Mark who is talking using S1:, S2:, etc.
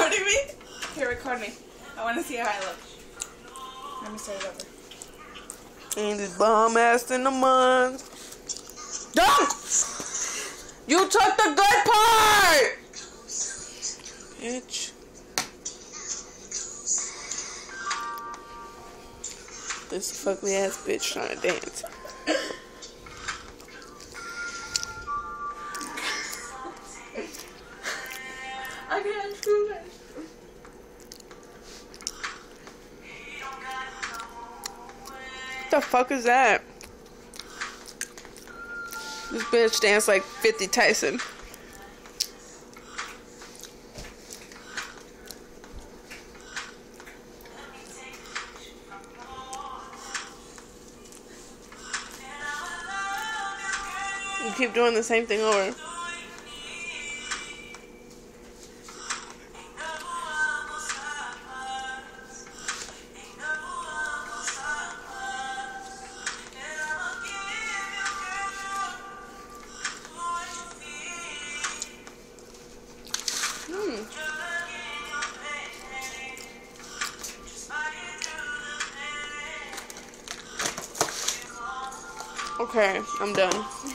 S1: recording me? Here, record me. I want to see how I look. Let me start it over.
S2: Ain't this bomb ass in the month. Dumb! You took the good part! Bitch. This fuckly ass bitch trying to dance.
S1: I can't do it.
S2: What the fuck is that? This bitch danced like 50 Tyson. You keep doing the same thing over. Okay, I'm done.